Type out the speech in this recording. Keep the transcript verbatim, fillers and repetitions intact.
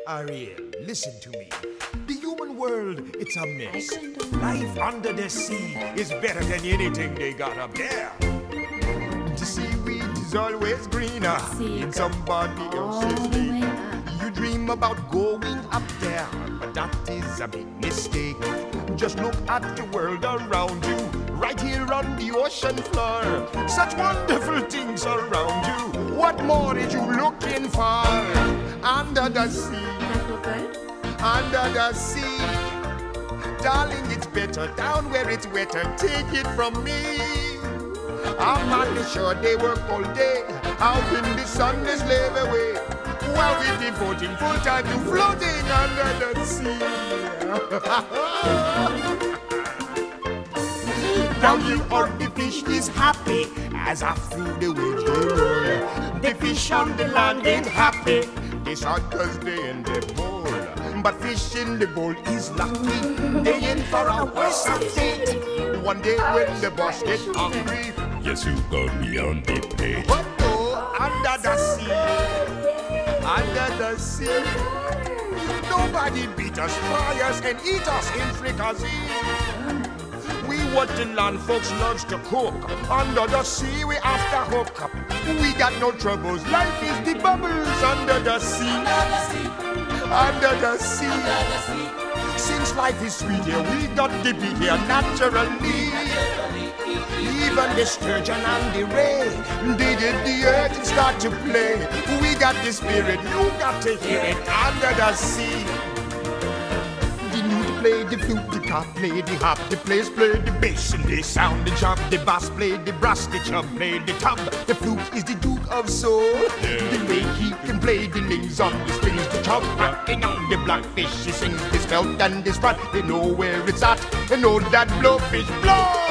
Ariel, listen to me. The human world, it's a mess. Life under the sea is better than anything they got up there. The seaweed is always greener in somebody else's lake. You dream about going up there, but that is a big mistake. Just look at the world around you, right here on the ocean floor. Such wonderful things around you. What more are you looking for? Under the sea, under the sea. Darling, it's better down where it's wetter. Take it from me. I'm on the shore, they work all day. Out in the sun, they slave away, while we're devoting full time to floating under the sea. Down here on the fish is happy as I through the waves they roll. The fish on the land ain't happy, they sad cause they in the bowl. But fish in the bowl is lucky, they in for a worse fate. One day when the boss get hungry, yes, you got me on the plate. But oh, under the sea, under the sea, nobody beat us, fry us, and eat us in fricassee. We what the land folks loves to cook. Under the sea we have to hook up. We got no troubles. Life is the bubbles under the sea. Under the sea. Since life is sweet here, we got to be here naturally. Even the sturgeon and the ray, they did the earth and start to play. We got the spirit, you got to hear it under the sea. Play the flute, the cop, play the hop, the players play the bass and they sound the chop, the bass play the brass, the chub play the top. The flute is the Duke of Soul. Yeah. The way he can play the names on the strings, the chub rocking on the blackfish. He sings this belt and this front. They know where it's at. They know that blowfish blow.